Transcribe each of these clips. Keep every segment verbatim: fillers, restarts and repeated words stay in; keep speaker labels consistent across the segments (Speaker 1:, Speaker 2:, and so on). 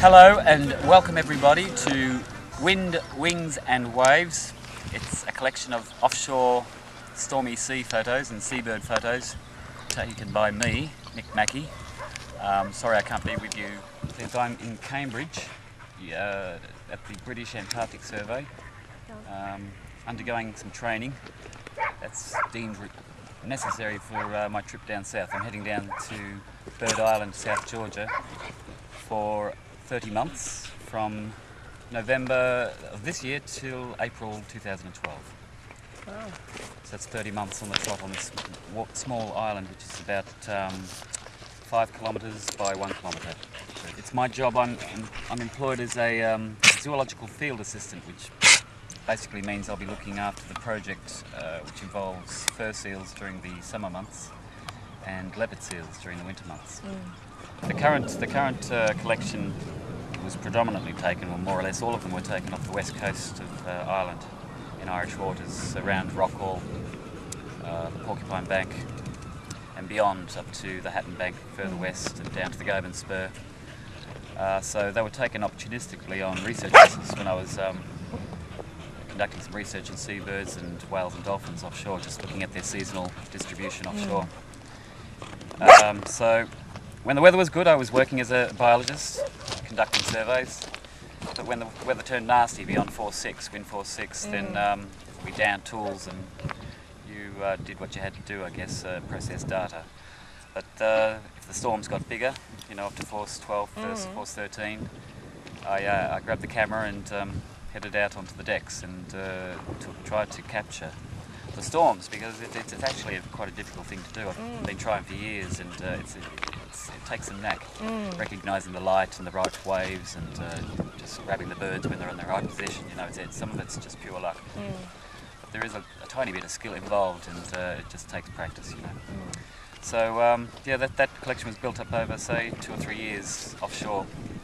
Speaker 1: Hello and welcome everybody to Wind, Wings and Waves. It's a collection of offshore stormy sea photos and seabird photos taken by me, Mick Mackey. Um, sorry I can't be with you since I'm in Cambridge uh, at the British Antarctic Survey, um, undergoing some training that's deemed necessary for uh, my trip down south. I'm heading down to Bird Island, South Georgia for thirty months from November of this year till April two thousand twelve.
Speaker 2: Wow.
Speaker 1: So that's thirty months on the trot on this small island, which is about um, five kilometres by one kilometre. It's my job. I'm, I'm employed as a um, zoological field assistant, which basically means I'll be looking after the project, uh, which involves fur seals during the summer months and leopard seals during the winter months. Mm. The current, the current uh, collection was predominantly taken, or more or less all of them were taken off the west coast of uh, Ireland in Irish waters, around Rockall, uh, the Porcupine Bank, and beyond up to the Hatton Bank further mm. west and down to the Govan Spur. Uh, so they were taken opportunistically on research basis when I was um, conducting some research on seabirds and whales and dolphins offshore, just looking at their seasonal distribution offshore. Mm. Um, so when the weather was good, I was working as a biologist, conducting surveys. But when the weather turned nasty beyond four six, wind four six, mm. then um, we downed tools and you uh, did what you had to do, I guess, uh, process data. But uh, if the storms got bigger, you know, up to force twelve, mm. force thirteen, I, uh, I grabbed the camera and um, headed out onto the decks and uh, to, tried to capture the storms, because it, it's, it's actually a, quite a difficult thing to do. I've mm. been trying for years, and uh, it's, it, it's, it takes some knack, mm. recognising the light and the right waves, and uh, just grabbing the birds when they're in the right position. You know, it's, it's, some of it's just pure luck. Mm. But there is a, a tiny bit of skill involved, and uh, it just takes practice, you know. Mm. So um, yeah, that, that collection was built up over, say, two or three years offshore.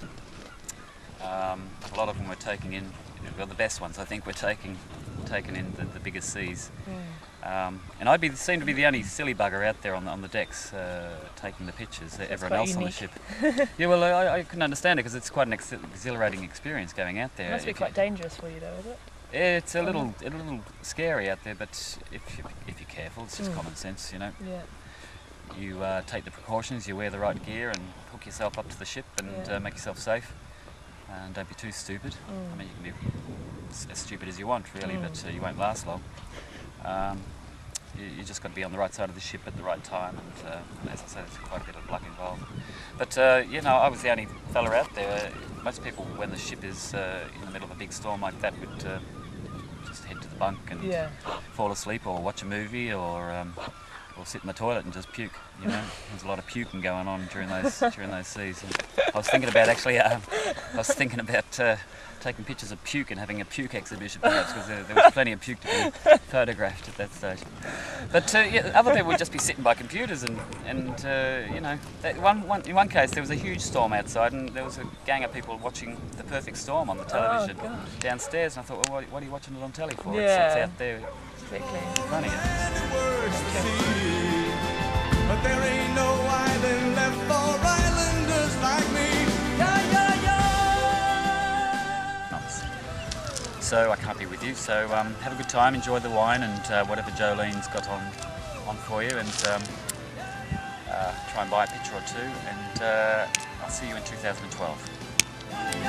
Speaker 1: Um, a lot of them were taken in, well, the best ones I think were taking, taken in the, the biggest seas. Mm. Um, and I'd be seem to be the only silly bugger out there on the, on the decks uh, taking the pictures. That's everyone else unique. On the ship. Yeah, well, I, I couldn't understand it, because it's quite an ex exhilarating experience going out there.
Speaker 2: It must be quite dangerous for you, though, is it?
Speaker 1: It's a little, a little scary out there, but if you, if you're careful, it's just mm. common sense, you know. Yeah. You uh, take the precautions, you wear the right gear and hook yourself up to the ship and yeah. uh, make yourself safe. And don't be too stupid. Mm. I mean, you can be as, as stupid as you want, really, mm. but uh, you won't last long. Um, you, you just got to be on the right side of the ship at the right time, and uh, as I said, there's quite a bit of luck involved. But uh, you know, I was the only fella out there. Most people, when the ship is uh, in the middle of a big storm like that, would uh, just head to the bunk and yeah. fall asleep, or watch a movie, or um, or sit in the toilet and just puke. You know, there's a lot of puking going on during those during those seas. And I was thinking about actually, um, I was thinking about uh, taking pictures of puke and having a puke exhibition, perhaps, because there, there was plenty of puke to be photographed at that stage. But uh, yeah, other people would just be sitting by computers, and and uh, you know, one, one in one case there was a huge storm outside, and there was a gang of people watching The Perfect Storm on the television oh, downstairs, and I thought, well, what, what are you watching it on telly for?
Speaker 2: Yeah.
Speaker 1: It's, it's out there.
Speaker 2: Exactly.
Speaker 1: In front of you.
Speaker 3: But there ain't no island left for islanders like me. Yeah, yeah,
Speaker 1: yeah. So I can't be with you. So um, have a good time, enjoy the wine and uh, whatever Jolene's got on on for you, and um, uh, try and buy a picture or two. And uh, I'll see you in two thousand twelve.